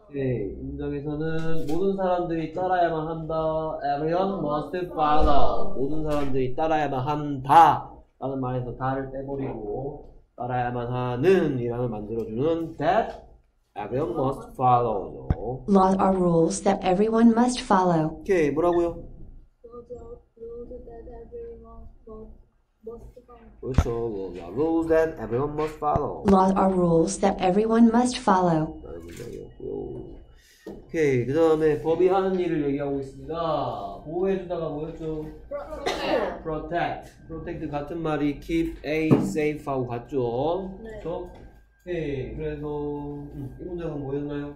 네, 문장에서는 모든 사람들이 따라야만 한다. Everyone must follow. 모든 사람들이 따라야만 한다. 라는 말에서 다를 빼버리고 따라야만 하는 이라는 만들어주는 that everyone must follow. Laws are rules that everyone must follow. 오케이, 뭐라고요? 그렇죠. Rules that everyone must follow. Laws are rules that everyone must follow. 라는 문장이었고요. 오케이, 그 다음에 법이 하는 일을 얘기하고 있습니다. 보호해주다가 뭐였죠? Protect. Protect 같은 말이 keep A safe 하고 같죠? 네. 그렇죠? 오케이, 그래서 이 문장은 뭐였나요?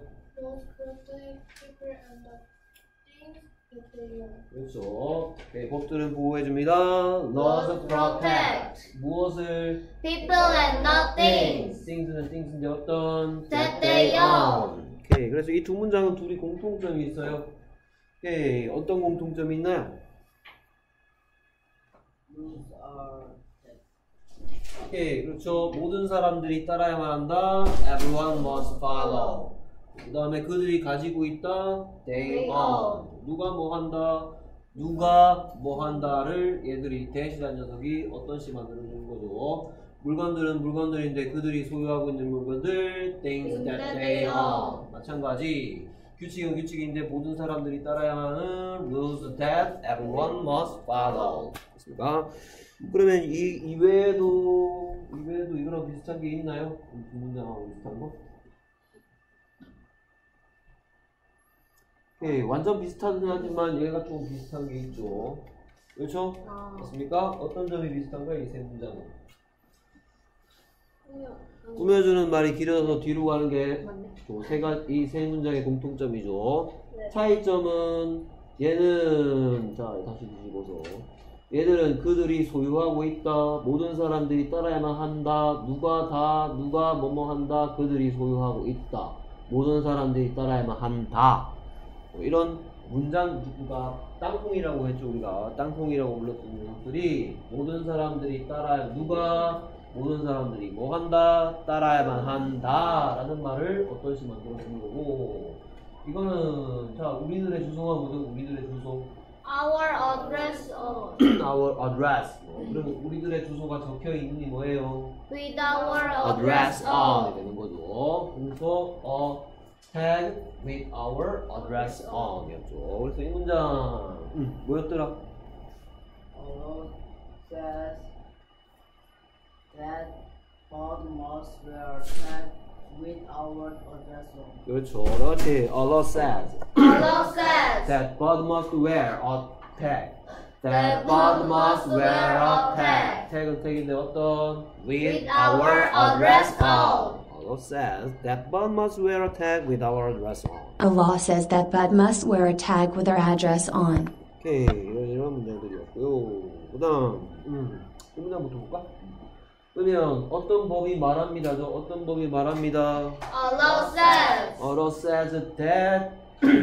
그렇죠. 오케이, 법들은 보호해줍니다. Laws protect. 무엇을? People and not things. Things는 things인데 어떤? That they own. 오케이, 그래서 이 두 문장은 둘이 공통점이 있어요. 오케이, 어떤 공통점이 있나요? 오케이, 그렇죠. 모든 사람들이 따라야만 한다. Everyone must follow. 그 다음에 그들이 가지고 있다. They own. 누가 뭐 한다. 누가 뭐 한다를 얘들이 대시한 녀석이 어떤 시 만들어주는 거죠. 물건들은 물건들인데 그들이 소유하고 있는 물건들 things that they own. 마찬가지. 규칙은 규칙인데 모든 사람들이 따라야만 하는 rules that everyone must follow. 됐습니까? 그러면 이외에도 이거랑 비슷한 게 있나요? 두 문장하고 비슷한 거? 오케이, 완전 비슷하긴 하지만 얘가 좀 비슷한 게 있죠. 그렇죠? 맞습니까? 어떤 점이 비슷한가 이 세 문장은? 꾸며주는 말이 길어서 뒤로 가는 게 이 세 문장의 공통점이죠. 네. 차이점은 얘는 자 다시 뒤집어서 얘들은 그들이 소유하고 있다. 모든 사람들이 따라야만 한다. 누가 뭐뭐 한다. 그들이 소유하고 있다. 모든 사람들이 따라야만 한다. 이런 문장 구조가 땅콩이라고 했죠. 우리가 땅콩이라고 불렀던 녀석들이 모든 사람들이 모든 사람들이 뭐 한다? 따라야만 한다 라는 말을 어떤 시 만들어주는 거고 이거는 자 우리들의 주소가 뭐죠? 우리들의 주소 Our address on. Our address 그럼 우리들의 주소가 적혀있니 뭐예요? With our address address on on. 되는 거죠. 그래서 tag with our address on 이었죠. 그래서 이 문장 뭐였더라? says that God must wear tag with our address on. 그렇죠. 그렇지. Allah says Allah says that God must wear a tag. That God must wear a tag. tag은 tag인데 어떤? with our address on. Allah says that Bud must wear a tag with our address on. Allah says that Bud must wear a tag with our address on. 오케이, 이런 문장들이었고요. 그다음, 이 문장부터 볼까? 그러면 어떤 법이 말합니다죠? 어떤 법이 말합니다? Allah says Allah says that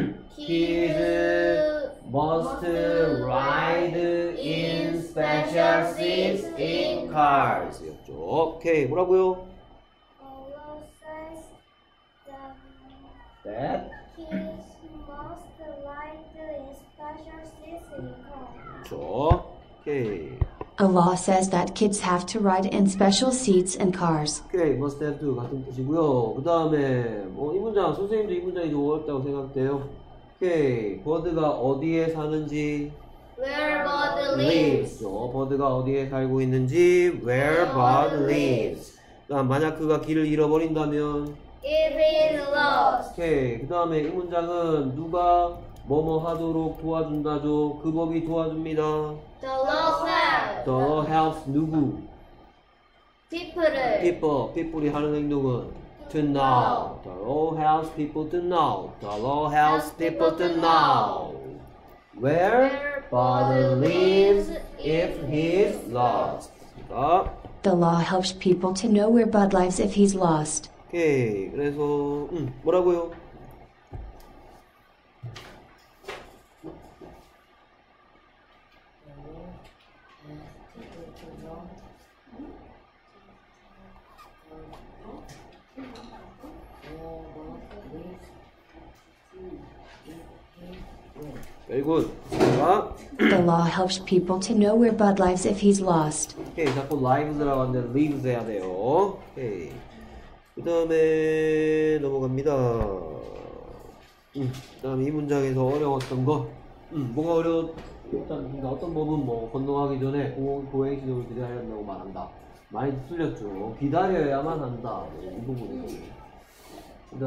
kids must ride in special seats in cars. 였죠. 오케이, 뭐라고요? Allah says That kids must ride in special seats in cars. 그렇죠. 오케이. Allah says that kids have to ride in special seats in cars. 오케이, must have to 같은 뜻이고요. 그 다음에 이 문장 선생님도 이 문장이 좀 어렵다고 생각돼요. 오케이, 버드가 어디에 사는지 where God lives. 버드가 어디에 살고 있는지 where bird lives. 그다음 만약 그가 길을 잃어버린다면 If he is lost. 오케이, 그 다음에 이 문장은 누가 뭐뭐 하도록 도와준다죠. 그 법이 도와줍니다. The law says The helps 누구? people를 people이 하는 행동은 to know. The law helps people to know. The law helps people to know where Bud lives if he is lost. The law helps people to know where Bud lives if he's lost. 오케이, 그래서 뭐라고요? Very good. 자, The law helps people to know where Bud lives if he's lost. 오케이. 자꾸 lives라고 하는데 lives 해야 돼요. 오케이. 그 다음에 넘어갑니다. 그 다음에 이 문장에서 어려웠던 거. 뭐가 어려웠? 일단 그러니까 어떤 법은 뭐 건너가기 전에 보행시도를 기다려야 한다고 말한다. 많이 틀렸죠. 기다려야만 한다. 이 부분이죠. 그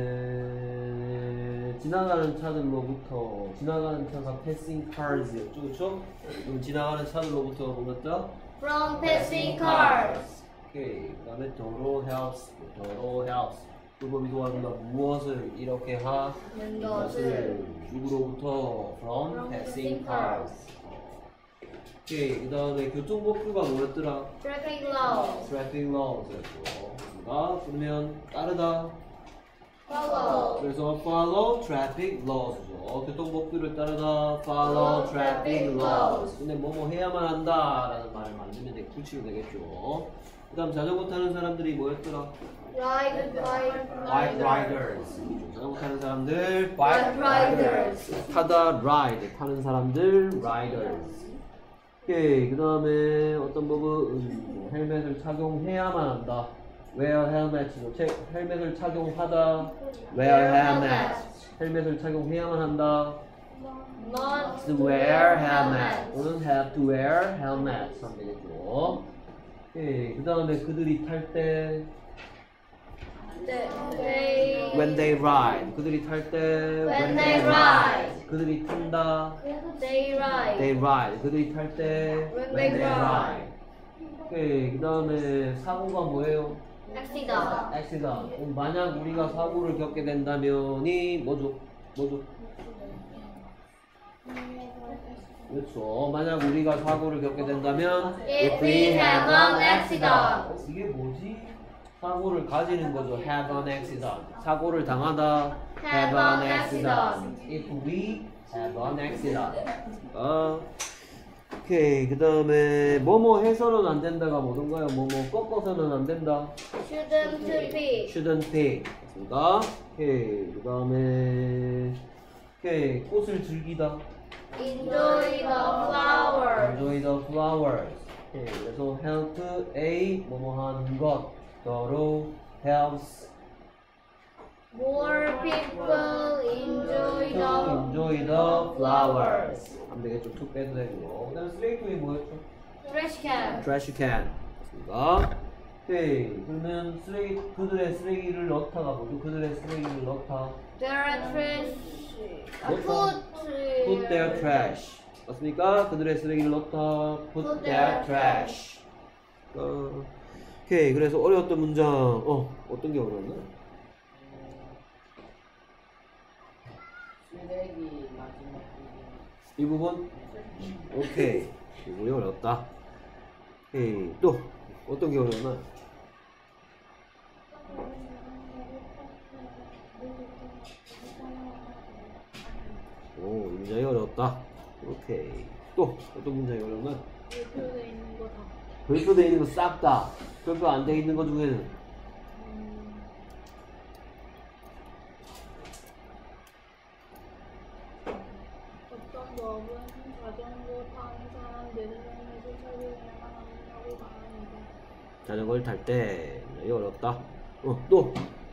다음에 지나가는 차들로부터 지나가는 차가 passing cars였죠, 그렇죠? 그럼 지나가는 차들로부터 뭐였다? From passing cars. 오케이. 그 다음에 도로 helps. 그 법이 도와준다. 무엇을 이렇게 하는 것을 누구로부터 from passing cars. 오케이. 그 다음에 교통법규가 뭐였더라? Traffic laws. traffic laws였죠. 그러면 따르다. Follow. 그래서 follow traffic laws죠. 교통법규를 따르다 follow traffic laws. 근데 뭐뭐 해야만 한다라는 말을 만들면 되게 붙이면 되겠죠. 그 다음 자전거 타는 사람들이 뭐였더라? Ride riders. 자전거 타는 사람들 Bike riders. 타다 ride 타는 사람들 riders. 오케이. 그 다음에 어떤 법은 헬멧을 착용해야만 한다. wear helmets죠. 헬멧을 착용하다 wear helmet. 헬멧을 착용해야만 한다. Must to wear helmet. 또는 have to wear helmet. 하면 되겠죠. 오케이. 그 다음에 그들이 탈 때 when they ride. 그들이 탈 때 When they ride. 그들이 탄다 They ride. they ride. 그들이 탈 때 When they ride. 오케이. 그 다음에 사고가 뭐예요? Accident. accident. 만약 우리가 사고를 겪게 된다면이 뭐죠? 그렇죠. 만약 우리가 사고를 겪게 된다면 If we have an accident. 이게 뭐지? 사고를 가지는 거죠. have an accident. 사고를 당하다. have an accident. If we have an accident. 오케이. 그 다음에 뭐뭐 해서는 안 된다가 뭐던가요? 뭐뭐 꺾어서는 안 된다. Shouldn't be. shouldn't be. 맞습니다. 오케이. 그 다음에 오케이. 꽃을 즐기다. Enjoy the flowers. enjoy the flowers. 오케이. 그래서 help a 뭐뭐 하는 것. 더러 helps More people enjoy the enjoy the flowers. 하면 되겠죠. to 빼도 되고. 그 다음에 쓰레기통이 뭐였죠? trash can. trash can. 맞습니다. 오케이. 그러면 그들의 쓰레기를 넣다가 뭐죠? 그들의 쓰레기를 넣다. Their trash. put their trash. 맞습니까? 그들의 쓰레기를 넣다. put their trash. 오케이. 그래서 어려웠던 문장. 어떤 게 어려웠나? 쓰레기 마지막 이 부분? 오케이. 이 부분이 어렵다. 오케이. 또 어떤 게 어려웠나? 오, 이 문장이 어렵다. 오케이. 또 어떤 문장이 어렵나? 별표돼 있는 거 다. 별표돼 있는 거 싹 다. 별표 안 돼 있는 거 중에는 어떤 법은 자전거 타는 사람들은 헬멧을 착용해야만 한다고 말합니다. 자전거를 탈 때 이거 어렵다. 또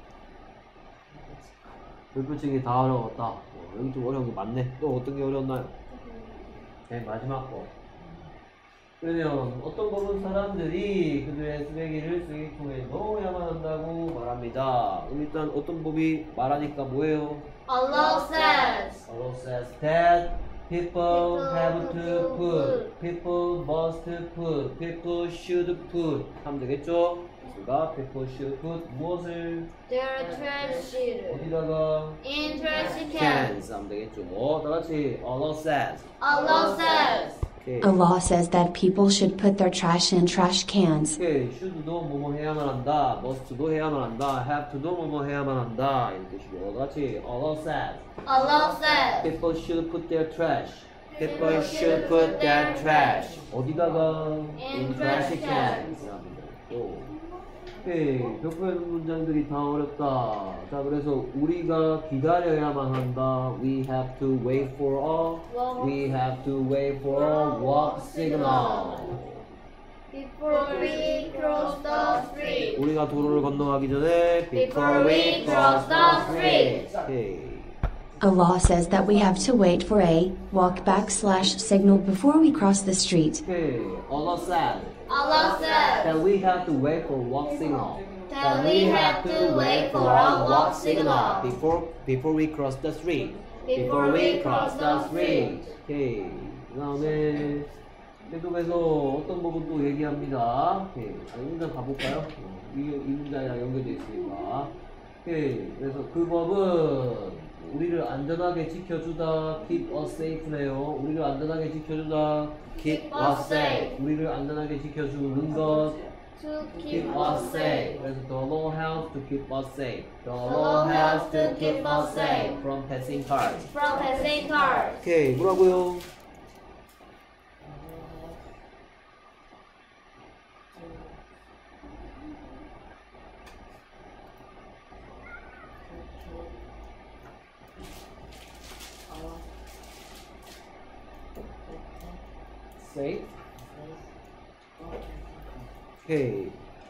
별표치기 다 어려웠다. 여기 좀 어려운 게 많네. 또 어떤 게 어려웠나요? 네, 마지막 거. 그러면 어떤 법은 사람들이 그들의 쓰레기를 쓰레기통에 넣어야만 한다고 말합니다. 그럼 일단 어떤 법이 말하니까 뭐예요? Allah says. Allah says that people have to put, people must put, people should put 하면 되겠죠? 그러니까 people should put 무엇을 Their trash 어디다가 in trash cans. cans 하면 되겠죠? 다 같이 Allah says. Allah says. 오케이. A law says that people should put their trash in trash cans. 오케이. should도 뭐뭐 해야만 한다. must도 해야만 한다. have to도 뭐뭐 해야만 한다. 이런 뜻이고. 다 같이 Allah says. Allah says. People should put their trash. People should put their trash. 어디다가? In trash trash cans. 또 오케이. 벽부에 있는 문장들이 다 어렵다. 자, 그래서 우리가 기다려야만 한다. We have to wait for a. We have to wait for a walk signal. Before we cross the street. 우리가 도로를 건너가기 전에 Before we cross the street. 오케이. A law says that we have to wait for a walk / signal before we cross the street. 오케이. Allah said Allah said that we have to wait for walk signal. that we have to wait for a walk signal before we cross the street. before we cross the street. 오케이. 그다음에 계속해서 어떤 부분 또 얘기합니다. 오케이. 이 문장 가볼까요? 이 문장이랑 연결되어 있으니까. 오케이. 그래서 그 법은 우리를 안전하게 지켜주다. keep us safe네요. 우리를 안전하게 지켜주다. keep us safe. 우리를 안전하게 지켜주는 것. To keep us safe. 그래서 the law helps to keep us safe. The law helps to keep us safe from passing cars. from passing cars. 오케이. 뭐라고요? safe. 오케이.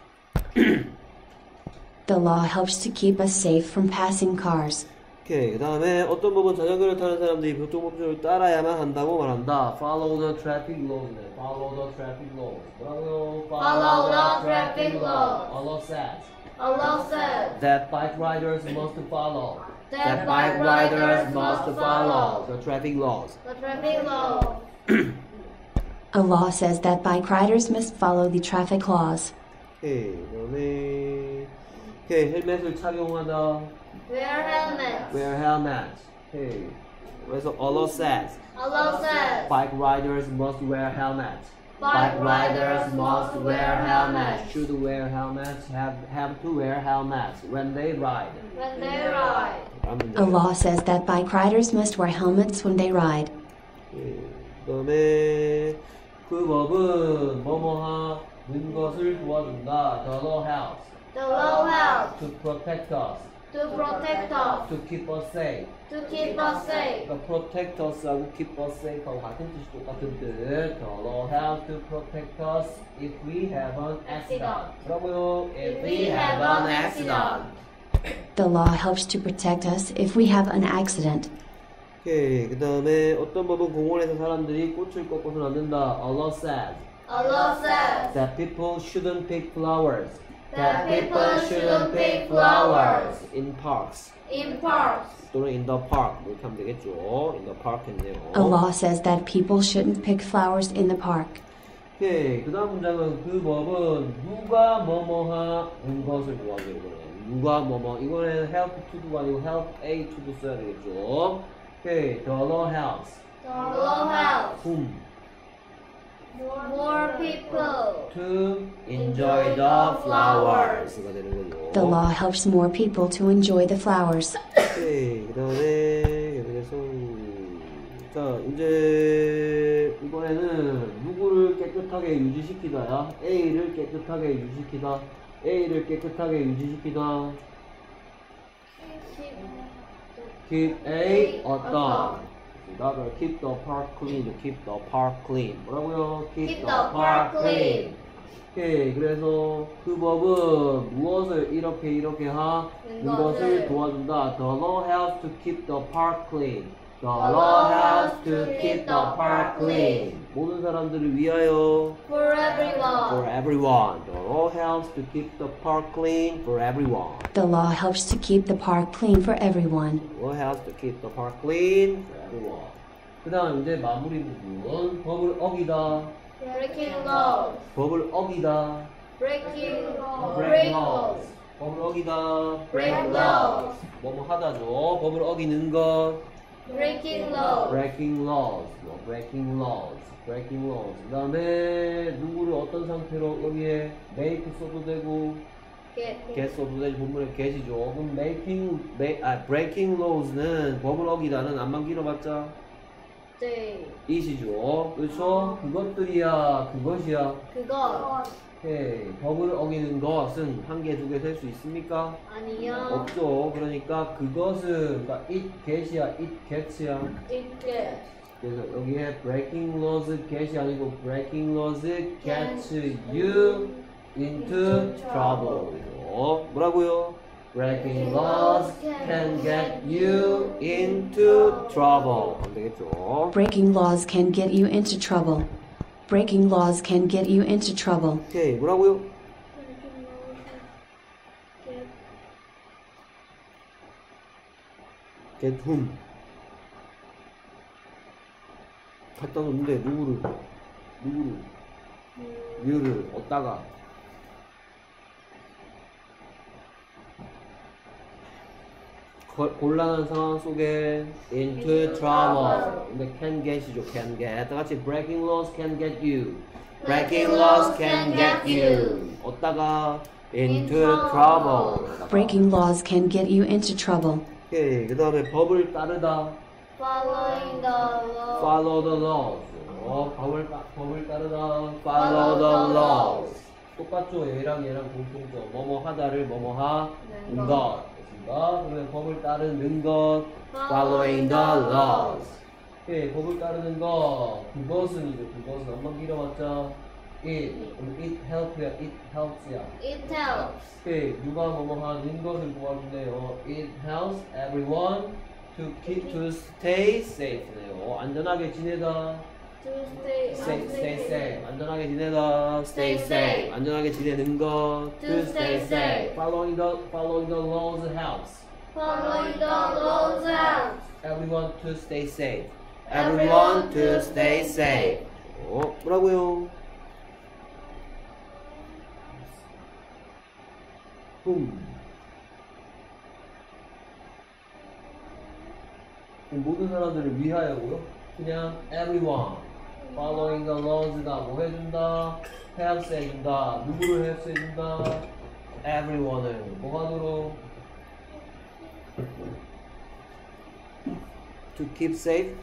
The law helps to keep us safe from passing cars. 오케이. 그 다음에 어떤 부분 자전거를 타는 사람들이 교통법규를 따라야만 한다고 말한다. Follow the traffic laws. Follow the traffic laws. 뭐라고요? Follow the traffic laws. Allah says Allah said that bike riders must follow. that bike riders must follow the traffic laws. the traffic law. A law says that bike riders must follow the traffic laws. 오케이. 그다음에 오케이. 헬멧을 착용하다. Wear helmets. Wear helmets. 오케이. 그래서 Allah says Allah said bike riders must wear helmets. bike riders must wear helmets Should wear helmets. Have to wear helmets when they ride. when they ride. A law says that bike riders must wear helmets when they ride. 그다음에 그 법은 뭐뭐하는 것을 도와준다. The law helps The law helps to protect us, to protect us, to keep us safe. to keep us safe. 그러니까 protect us하고 keep us safe하고 같은 뜻이 똑같은 뜻. The law helps to protect us if we have an accident. 뭐라고요? If we have an accident. The law helps to protect us if we have an accident. 오케이. 그 다음에 어떤 법은 공원에서 사람들이 꽃을 꺾어서는 안 된다. Allah says Allah says that people shouldn't pick flowers. that people shouldn't pick flowers in parks. in parks. 또는 in the park. 이렇게 하면 되겠죠. in the park 했네요. A law says that people shouldn't pick flowers in the park. 오케이. 그 다음 문장은 그 법은 누가 뭐뭐하는 것을 도와줘요. 이거는. 누가 뭐뭐. 이거는 help to도가 아니고 help A to도 써야 되겠죠. 오케이. The law helps. The law helps whom? more people To enjoy the flowers가 되는 거죠. The law helps more people to enjoy the flowers. 오케이. 그 다음에 계속해서 자 이제 이번에는 누구를 깨끗하게 유지시키다야. A를 깨끗하게 유지시키다. A를 깨끗하게 유지시키다. Keep A 어떤 나를 keep the park clean. keep the park clean. 뭐라고요? Keep the park clean. 오케이. 그래서 그 법은 무엇을 이렇게 하는 것을 도와준다. The law helps to keep the park clean. The law helps to keep the park clean. 모든 사람들을 위하여. for everyone. For everyone. The law helps to keep the park clean for everyone. The law helps to keep the park clean for everyone. The law helps to keep the park clean for everyone. 그 다음 이제 마무리 부분. 법을 어기다. breaking laws. 법을 어기다. break break laws. laws. 법을 어기다. break laws. 뭐뭐 하다죠. 법을 어기는 것. breaking laws. breaking laws. breaking laws. breaking laws. 그 다음에 누구를 어떤 상태로 여기에 make 써도 되고 get 써도 되고 본문에 get이죠. 그럼 breaking laws는 법을 어기다는 안만 길어봤자 네. it이죠. 그렇죠? 그것들이야 그것이야. 그것 오케이. 법을 어기는 것은 한 개, 두 개 셀 수 있습니까? 아니요. 없죠. 그러니까 그것은 그러니까 it get이야, it gets야. It gets. 그래서 여기에 breaking laws get이 아니고 breaking laws gets you into trouble. 뭐라고요? Breaking laws can get you into trouble. 안 되겠죠? Breaking laws can get you into trouble. Breaking laws can get you into trouble. 오케이. 뭐라고요? get whom? 갖다 놓는데 누구를? you를 얻다가 곤란한 상황 속에 into trouble. 근데 can get이죠. can get. 다 같이 breaking laws can get you. breaking laws can get you. 얻다가 into trouble. Breaking laws can get you into trouble. 오케이. 그 다음에 법을 따르다. Following the law. follow the laws. 법을 따르다. follow the laws. 똑같죠. 얘랑 공통점. 뭐뭐 하다를 뭐뭐 하는 것. 됐습니다. 그러면 법을 따르는 것. following the laws. 오케이. 법을 따르는 것. 그것은이죠. 그것은 한번 길어봤자 it help야. it helps야. It helps. 오케이. 누가 뭐뭐 하는 것을 도와주네요. it helps everyone to stay safe네요. 안전하게 지내다. To stay stay. 안전하게 지내다. stay safe. 안전하게 지내는 것. To stay safe. Following the laws helps Following the laws helps. everyone to stay safe. Everyone to stay safe. 뭐라고요? 모든 사람들을 위하여고요. 그냥 everyone. Following the laws가 뭐 해준다? helps 해준다. 누구를 helps 해준다? everyone을 뭐 하도록? To keep safe?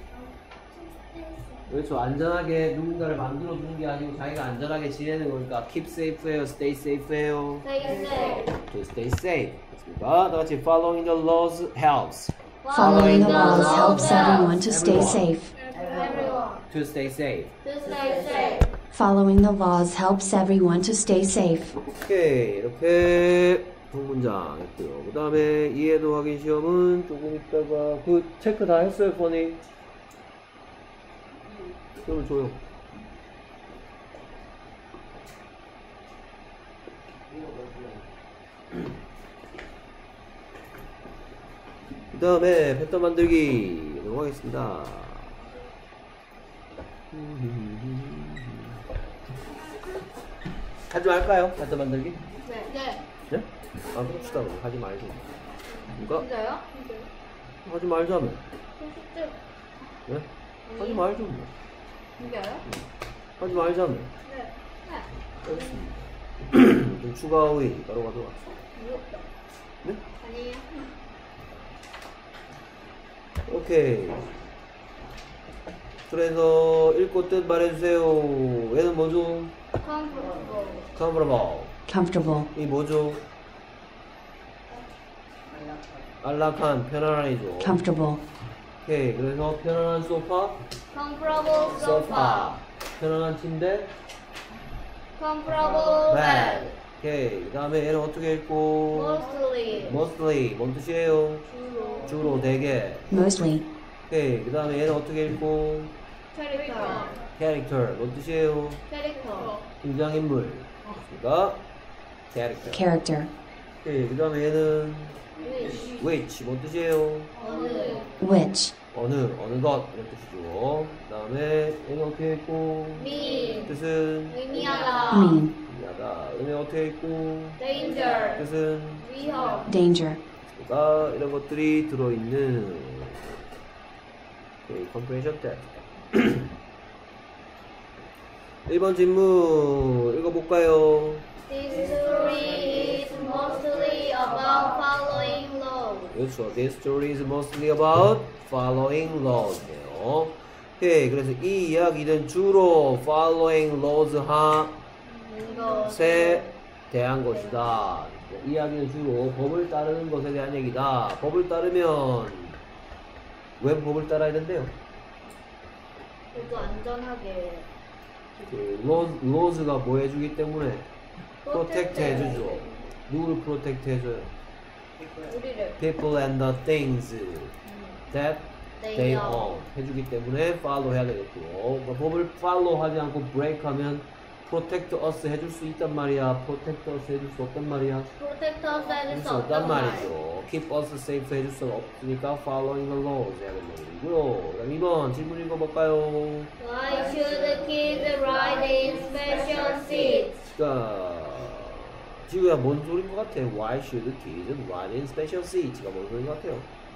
그렇죠. 안전하게 누군가를 만들어주는 게 아니고 자기가 안전하게 지내는 거니까 keep safe예요, stay safe예요. Stay safe. To stay safe. 됐습니다. 다 같이 following the laws helps. Following the laws helps everyone to stay safe. Everyone. To stay safe. To stay safe. Following the laws helps everyone to stay safe. 오케이. 이렇게 동문장 했고요. 그 다음에 이해도 확인 시험은 조금 있다가 그 체크 다 했어요, 퍼니? 그러면 줘요. 그 다음에 패턴 만들기 넘어가겠습니다. 하지 말까요? 패턴 만들기? 네. 네? 아, 그럽시다. 하지 말고. 누가? 진짜요? 하지 말자면. 진짜. 네? 하지 말자면. 진짜요? 하지 말자면. 네. 알겠습니다. 좀 추가 후에 따로 가도록 하겠습니다. 네? 아니에요. 오케이. 그래서 읽고 뜻 말해주세요. 얘는 뭐죠? Comfortable. comfortable. Comfortable. 이 뭐죠? 안락한, 편안한이죠. Comfortable. 오케이. 그래서 편안한 소파, Comfortable sofa. 편안한 침대, Comfortable bed. 오케이. 그 다음에 얘는 어떻게 읽고? Mostly. mostly. 뭔 뜻이에요? 주로. 주로, 대개. Mostly. 오케이. 그 다음에 얘는 어떻게 읽고? Character. character. 뭔 뜻이에요? Character. 등장인물. 그러니까 character. Character. 오케이. 그 다음에 얘는 Which. which. 뭔 뜻이에요? 어느. Which. 어느 것 이런 뜻이죠. 그 다음에 얘는 어떻게 읽고? mean. 뜻은 의미하다. Mean. 미하다. 얘는 어떻게 읽고? danger. 뜻은 위험. Danger. 그러니까 이런 것들이 들어있는 오케이, comprehension test. 1번 질문 읽어볼까요? This story is mostly about following laws. 그렇죠. This story is mostly about following laws.네요. 오케이. 그래서 이 이야기는 주로 following laws 것에 대한 것이다. 이야기는 주로 법을 따르는 것에 대한 얘기다. 법을 따르면 왜 법을 따라야 된대요? 그래도 안전하게 laws가 뭐 해주기 때문에 protect 해주죠. 누구를 protect 해줘요? 우리를 people and the things that they own 해주기 때문에 follow 해야 되겠고, 그러니까 법을 follow 하지 않고 break 하면 protect us 해줄 수 있단 말이야, protect us 해줄 수 없단 말이야, 프로텍터 해줄 해줄 수 수 없단 없단 말이죠. 말이죠. keep us safe 해줄 수 없으니까 following the laws 해야 된다는 얘기고요. 그다음 2번 질문 읽어볼까요? Why should kids ride in special seats? 그러니까 지우야 뭔 소리인 것 같아? Why should kids ride in special seats가 뭔 소리인 것 같아요?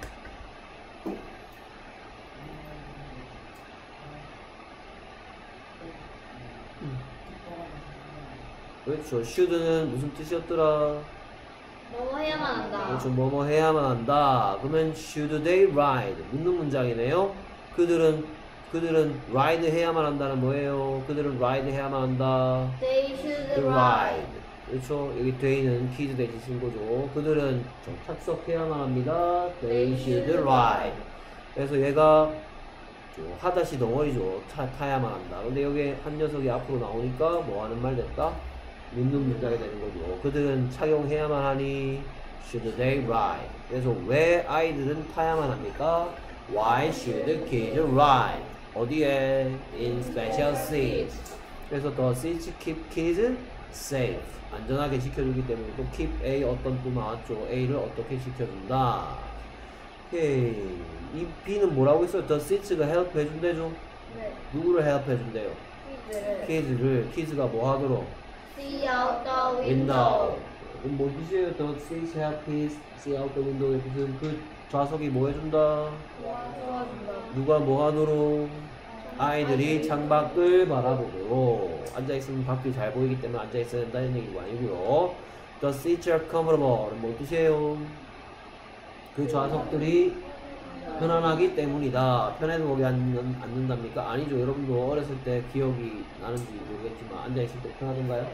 그렇죠. should는 무슨 뜻이었더라? 뭐뭐 해야만 한다. 그렇죠. 뭐뭐 해야만 한다. 그러면 should they ride? 묻는 문장이네요. 그들은 ride 해야만 한다는 뭐예요? 그들은 ride 해야만 한다. They should ride. ride. 그렇죠. 여기 they는 kids 대신 쓴 거죠. 그들은 착석해야만 합니다. They should ride. 그래서 얘가 하다시 덩어리죠. 타야만 한다. 근데 여기 한 녀석이 앞으로 나오니까 뭐 하는 말 됐다? 묻는 문장이 되는 거죠. 그들은 착용해야만 하니 should they ride. 그래서 왜 아이들은 타야만 합니까? Why should kids ride? 어디에? In special seats. 그래서 the seats keep kids safe. 안전하게 지켜주기 때문에 또 keep A 어떤 또 나왔죠. A를 어떻게 지켜준다. 오케이. 이 B는 뭐라고 했어요? The seats가 help 해준대죠. 네. 누구를 help 해준대요? 키즈를 kids가 뭐 하도록? see out the window. window. 그럼 뭔 뜻이에요? The seats help kids see out the window의 뜻은 그 좌석이 뭐 해준다? 도와준다. 누가 뭐 하도록? 아이들이 창밖을 바라보도록. 앉아있으면 밖이 잘 보이기 때문에 앉아있어야 된다는 얘기가 아니고요. The seats are comfortable. 뭔 뜻이에요? 그 좌석들이 편안하기 때문이다. 편해서 거기 앉는답니까? 아니죠. 여러분도 어렸을 때 기억이 나는지 모르겠지만 앉아있을 때 편하던가요?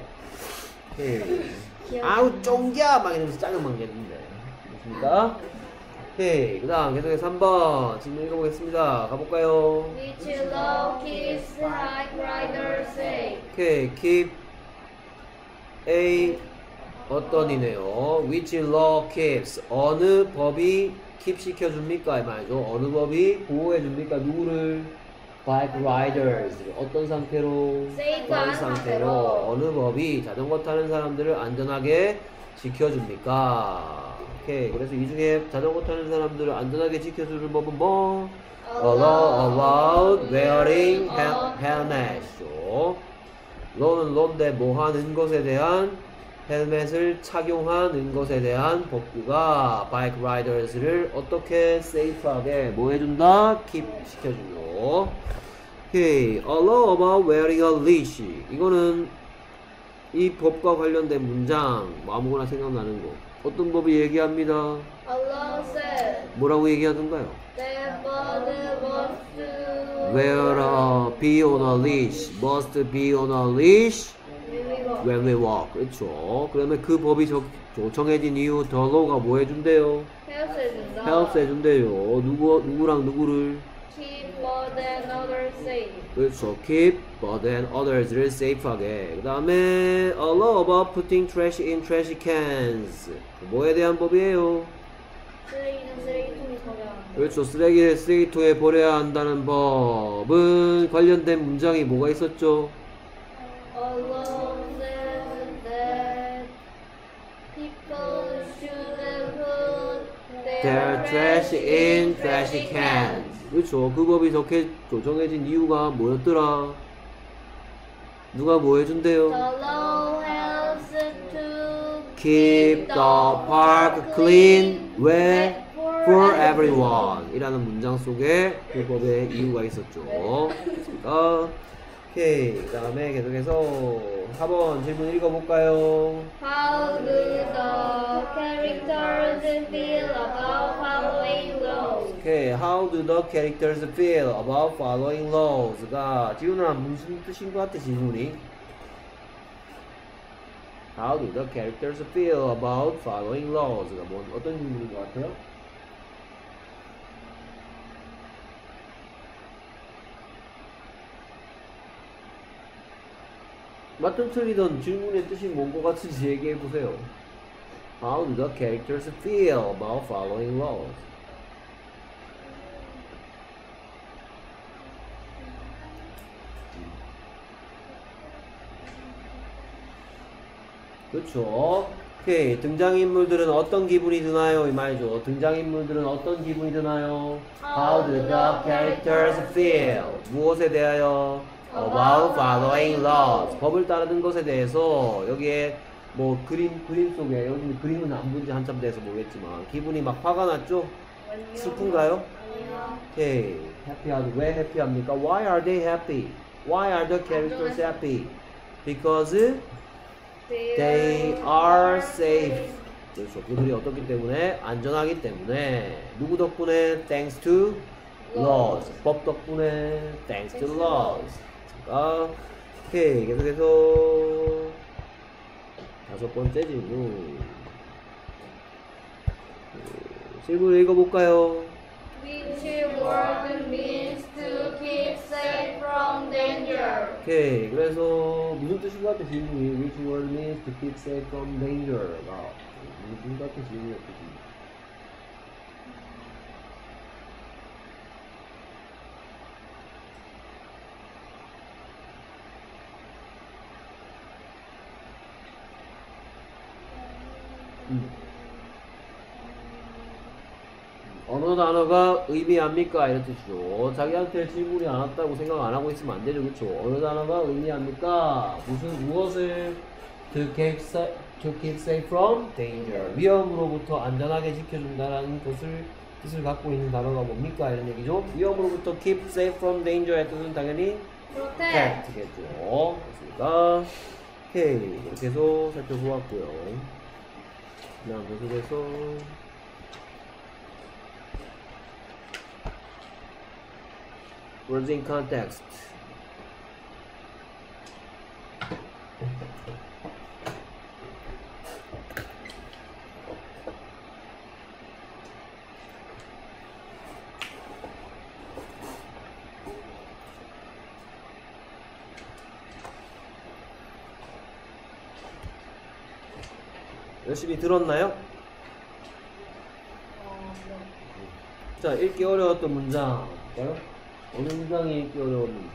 오케이. 아우 쫑겨! 막 이러면서 짜증만 내는데 맞습니까? 오케이. 그 다음 계속해서 3번 질문 읽어보겠습니다. 가볼까요? Which law keeps high riders safe? 오케이. keep A 어떤 이네요. Which law keeps 어느 법이 keep 시켜줍니까? 이 말이죠. 어느 법이 보호해줍니까? 누구를? bike riders 어떤 상태로? Safe한 상태로. 어느 법이 자전거 타는 사람들을 안전하게 지켜줍니까? 오케이. 그래서 이 중에 자전거 타는 사람들을 안전하게 지켜주는 법은 뭐? About wearing helmet죠. law는 law인데 뭐 하는 것에 대한 헬멧을 착용하는 것에 대한 법규가 bike riders를 어떻게 safe하게 뭐 해준다? keep 시켜주죠. 오케이. A law about wearing a leash. 이거는 이 법과 관련된 문장 뭐 아무거나 생각나는 거. 어떤 법이 얘기합니다? A law says 뭐라고 얘기하던가요? that bird must be on a leash. must be on a leash 그리고 when we walk. 그렇죠. 그러면 그 법이 정해진 이후 the law가 뭐 해준대요? 해준다. help 해준대요. 누구랑 누구를? Keep bird and others safe. 그렇죠. keep but then others를 safe하게. 그 다음에 a law about putting trash in trash cans. 뭐에 대한 법이에요? 쓰레기는 쓰레기통에 버려야 한다. 그렇죠. 쓰레기를 쓰레기통에 버려야 한다는 법은 관련된 문장이 뭐가 있었죠? A law says that people should put their trash in trash cans. 그렇죠. 그 법이 정해진 이유가 뭐였더라? 누가 뭐 해준대요? The law helps to Keep the park clean for everyone 이라는 문장 속에 그 법의 이유가 있었죠. 그렇습니까? 오케이. 그 다음에 계속해서 4번 질문 읽어볼까요? How do the characters feel about following laws? 오케이. How do the characters feel about following laws가 지훈아 무슨 뜻인 것 같아 질문이? How do the characters feel about following laws가 뭐 어떤 질문인 것 같아요? 맞든 틀리든 질문의 뜻이 뭔 것 같은지 얘기해 보세요. How do the characters feel about following laws? 그렇죠. 오케이. 등장인물들은 어떤 기분이 드나요? 이 말이죠. 등장인물들은 어떤 기분이 드나요? How do the characters feel? 무엇에 대하여? About following laws. 법을 따르는 것에 대해서 여기에 뭐 그림 속에 여기 그림은 안 본 지 한참 돼서 모르겠지만 기분이 막 화가 났죠? 슬픈가요? 오케이. 해피하죠. 왜 해피합니까? Why are they happy? Why are the characters happy? Because they are safe. 그렇죠. 그들이 어떻기 때문에? 안전하기 때문에. 누구 덕분에? Thanks to laws. 법 덕분에. Thanks to laws. 자, 오케이. 계속해서 5번째 질문. 질문 읽어볼까요? Which word means to keep safe from danger? 오케이. 그래서 무슨 뜻인 것 같아 질문이? Which word means to keep safe from danger가 무슨 같은 질문이었지? 어느 단어가 의미합니까? 이런 뜻이죠. 자기한테 질문이 안 왔다고 생각 안 하고 있으면 안 되죠. 그쵸? 어느 단어가 의미합니까? 무엇을 to keep safe from danger. 위험으로부터 안전하게 지켜준다라는 뜻을 갖고 있는 단어가 뭡니까? 이런 얘기죠. 위험으로부터 keep safe from danger의 뜻은 당연히 protect겠죠. 그렇습니까? 오케이. 이렇게 해서 살펴보았고요. 그다음 계속해서 words in context. 열심히 들었나요? 자, 읽기 어려웠던 문장 볼까요? 어느 문장이 읽기 어려웠는지.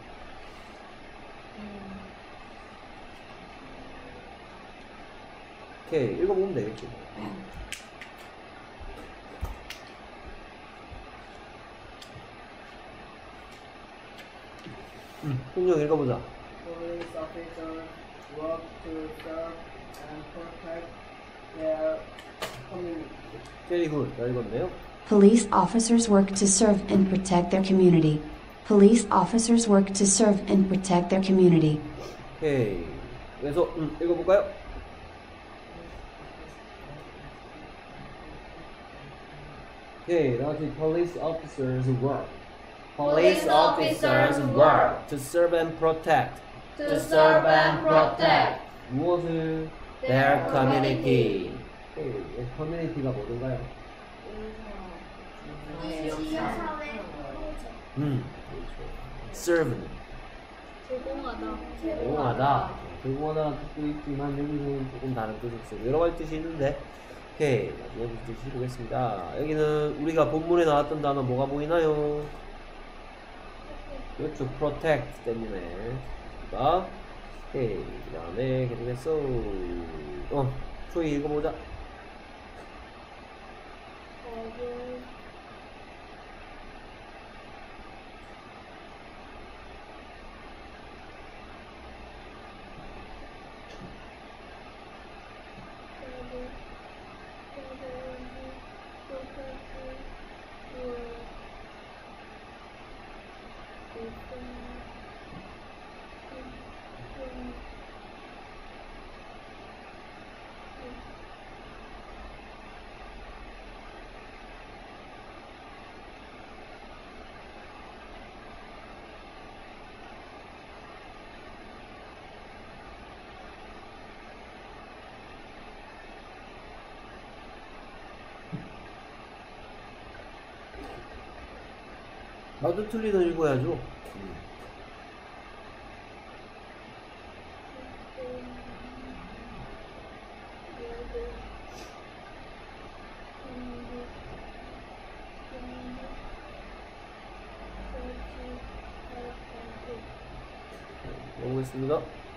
오케이, 읽어보면 되겠죠. 홍정 읽어보자. Police officers work to serve and protect their community. Very good. 잘 읽었네요. Police officers work to serve and protect their community. Police officers work to serve and protect their community. 오케이. 그래서 읽어볼까요? 오케이. 다같이 police officers work. Police officers work to serve and protect. To serve and protect 무엇을? Their community. 오케이. community가 뭐던가요? serve는 제공하다. 제공하다는 뜻도 있지만 여기는 조금 다른 뜻이 있어요. 여러 가지 뜻이 있는데 오케이. 나중에 뜻이 보겠습니다. 여기는 우리가 본문에 나왔던 단어 뭐가 보이나요? 그렇죠. protect 때문에. 자, 오케이. 그 다음에 계속해서 초이 읽어보자. 나도 틀리던 읽어야죠. 보겠습니다.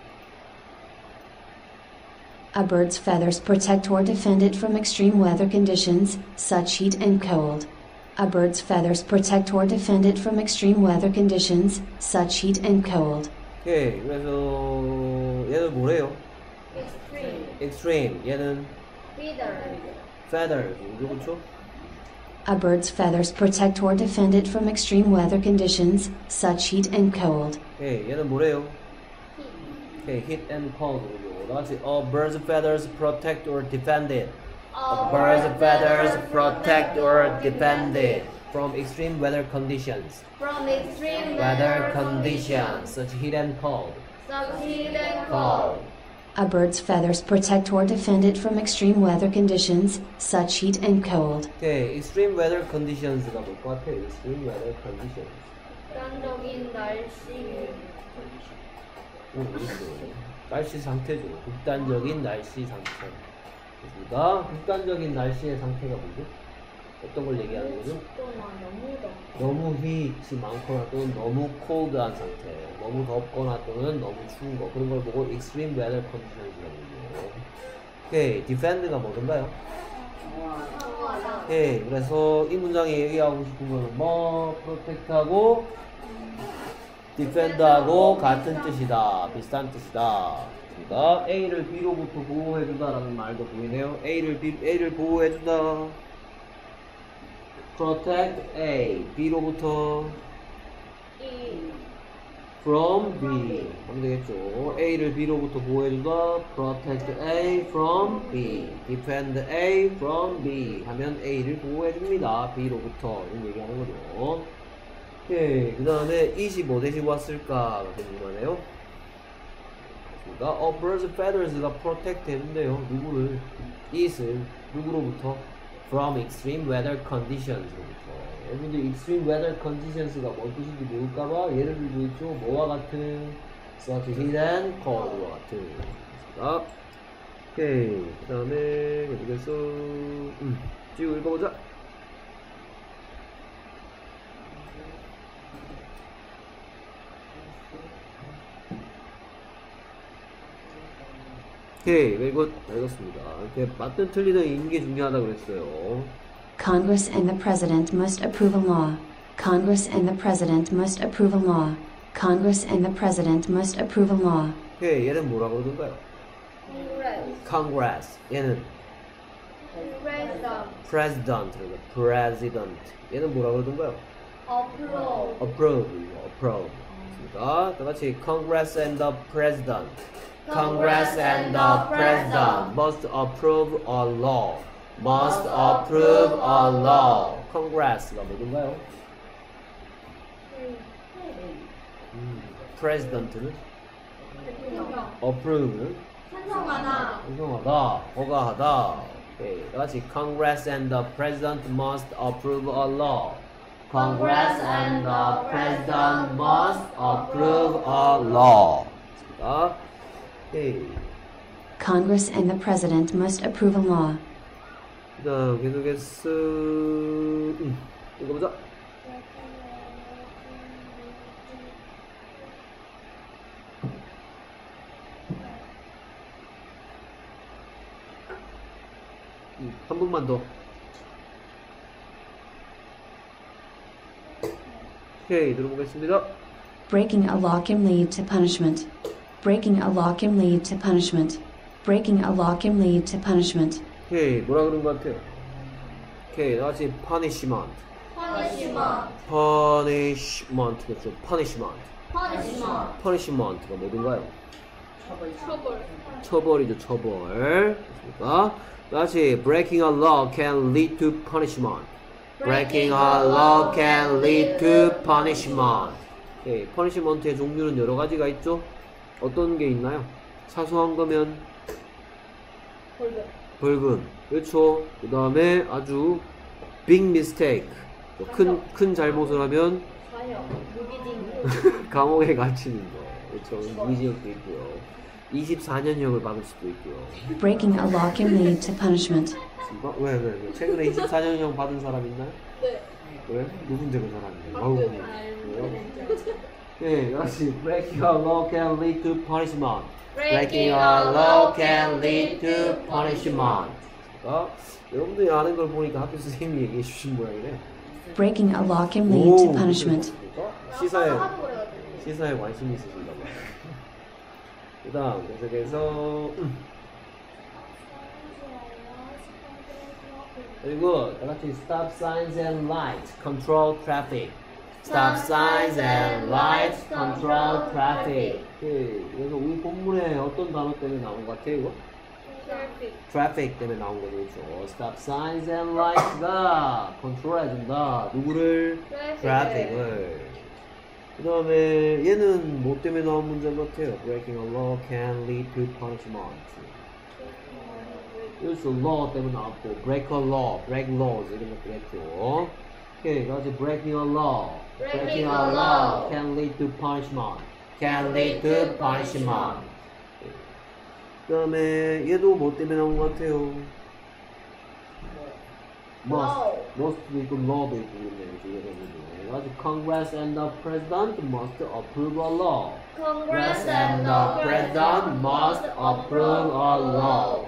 A bird's feathers protect or defend it from extreme weather conditions, such heat and cold. A bird's feathers protect or defend it from extreme weather conditions, such heat and cold. 오케이. 그래서 얘는 뭐래요? Extreme. extreme. 얘는 Feather. feathers. 그렇죠? A bird's feathers protect or defend it from extreme weather conditions, such heat and cold. 오케이. 얘는 뭐래요? 오케이. heat and cold. 다시 a bird's feathers protect or defend it. A bird's feathers protect or defend it from extreme weather conditions. From extreme Weather conditions such heat and cold. Such heat and cold. cold. A bird's feathers protect or defend it from extreme weather conditions, such heat and cold. 오케이. extreme weather conditions가 뭘 것 같아요? extreme weather conditions. 극단적인 날씨. 어딨어? 날씨 상태죠. 극단적인 날씨 상태. 그렇습니다. 극단적인 날씨의 상태가 뭐죠? 어떤 걸 얘기하는 거죠? 춥거나 너무 덥. 너무 heat이 많거나 또는 너무 cold한 상태. 너무 덥거나 또는 너무 추운 거. 그런 걸 보고 extreme weather conditions이라고 해요. 오케이. defend가 뭐던가요? 오케이. 그래서 이 문장이 얘기하고 싶은 거는 뭐 protect하고 defend하고 같은 뜻이다. 비슷한 뜻이다. 그러니까 A를 B로부터 보호해준다라는 말도 보이네요. A를 보호해준다. protect A. B로부터 from B. 하면 되겠죠. A를 B로부터 보호해준다. protect A from B. defend A from B. 하면 A를 보호해줍니다. B로부터. 이런 얘기하는 거죠. 오케이. 그 다음에 25 대시고 왔을까가 궁금하네요. 그러니까 bird's feathers가 protect 해준대요. 누구를? it을 누구로부터? from extreme weather conditions로부터. 여러분들 extreme weather conditions가 뭔 뜻인지 모를까봐 예를 들고 있죠. 뭐와 같은? such heat and cold와 같은. 그렇습니다. 오케이. 그 다음에 계속해서 쭉 읽어보자. 오케이, 이거 읽었습니다. 이렇게 맞든 틀리든 읽는 게 중요하다고 그랬어요. Congress and the President must approve a law. Congress and the President must approve a law. Congress and the President must approve a law. 오케이, 얘는 뭐라고 그러던가요? Congress. Congress. 얘는 President. President. President. 얘는 뭐라고 그러던가요? Approve. Approve. 다 같이 Congress and the President. Congress and the President must approve a law. Must approve a law. Congress가 뭐던가요? President는? Approve는? 찬성하다. 찬성하다, 허가하다. 오케이, 다같이 Congress and the President must approve a law. Congress and the President must approve a law. 자, 오케이. Congress and the President must approve a law. 그다음 계속해서 읽어보자. 한 번만 더. 오케이, 들어보겠습니다. Breaking a law can lead to punishment. Breaking a law can lead to punishment. Breaking a law can lead to punishment. 오케이, 뭐라 그런 것 같아요? 오케이, 다같이 punishment. Punishment. punishment, 그렇죠. punishment. Punishment. punishment가 뭐든가요? 처벌. 처벌이죠, 처벌. 그렇습니까? 다시 breaking a law can lead to punishment. breaking a law can lead to punishment. 오케이, punishment의 종류는 여러 가지가 있죠. 어떤 게 있나요? 사소한 거면 벌금. 그렇죠. 그 다음에 아주 big mistake. 큰 잘못을 하면 아니요. 무기징역. 감옥에 갇히는 거. 그렇죠. 무기징역도 있고요. 24년형을 받을 수도 있고요. Breaking a law can lead to punishment. 왜? 최근에 24년형 받은 사람 있나요? 네. 왜? 누군데 그 사람이? 아우. 네, 역시 breaking a law can lead to punishment. Breaking a law can lead to punishment. 여러분들이 아는 걸 보니까 학교 선생님이 얘기해 주신 모양이네. Breaking a law can lead to punishment. 시사에 관심이 있으신가 봐요. 그 다음 계속해서 그리고 다 같이 stop signs and lights control traffic. Stop signs and lights control traffic. 오케이. 그래서 우리 본문에 어떤 단어 때문에 나온 것 같아요, 이거? traffic 때문에 나온 거죠, 그렇죠? Stop signs and lights가 컨트롤 해준다. 누구를? traffic을. 그 다음에 얘는 뭐 때문에 나온 문제인 것 같아요? Breaking a law can lead to punishment. 여기서 law 때문에 나왔고 break a law, break laws 이런 것들 했죠. 오케이, 다시 breaking a law. Breaking a law can lead to punishment. Can lead to punishment. 그 다음에 얘도 뭐 때문에 나온 것 같아요? must도 있고 law도 있고 그러네. 아주 Congress and the President must approve a law. Congress and the President must approve a law.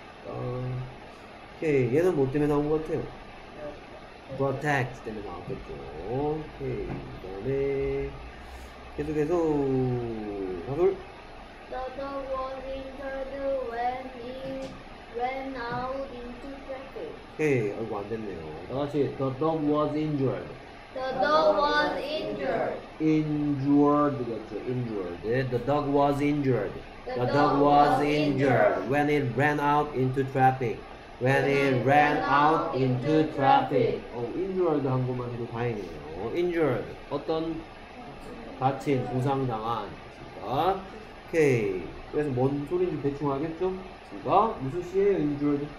오케이, 얘는 뭐 때문에 나온 것 같아요? protect 때문에 나왔겠죠. 오케이, 그 다음에 계속해서 하솔. The dog was injured when he ran out into traffic. 오케이, 아이고 안 됐네요. 다 같이 the dog was injured. The dog was injured. Injured겠죠. Injured. The dog was injured. The dog was injured when it ran out into traffic. When it ran out into traffic. injured 한 것만 해도 다행이에요. Injured. 어떤 다친, 부상당한. 오케이. 그래서 뭔 소리인지 대충 알겠죠? 무슨 시예요, injured?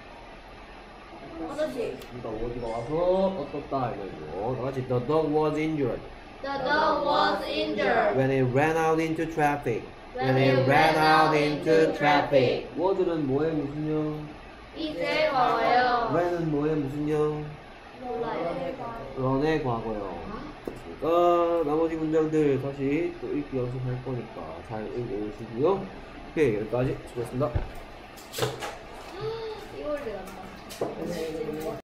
아저씨. 그러니까 워즈가 와서 어떻다 이거죠. 다 같이 the dog was injured. The dog was injured. When it ran out into traffic. When it ran out into traffic. was는 뭐에 무슨 형? 이제 와요. when은 뭐에 무슨 형? 몰라요. run의 과거요. 그러니까 나머지 문장들 다시 또 읽기 연습할 거니까 잘 읽어 오시고요. 오케이, 여기까지 수고했습니다. 이걸 내가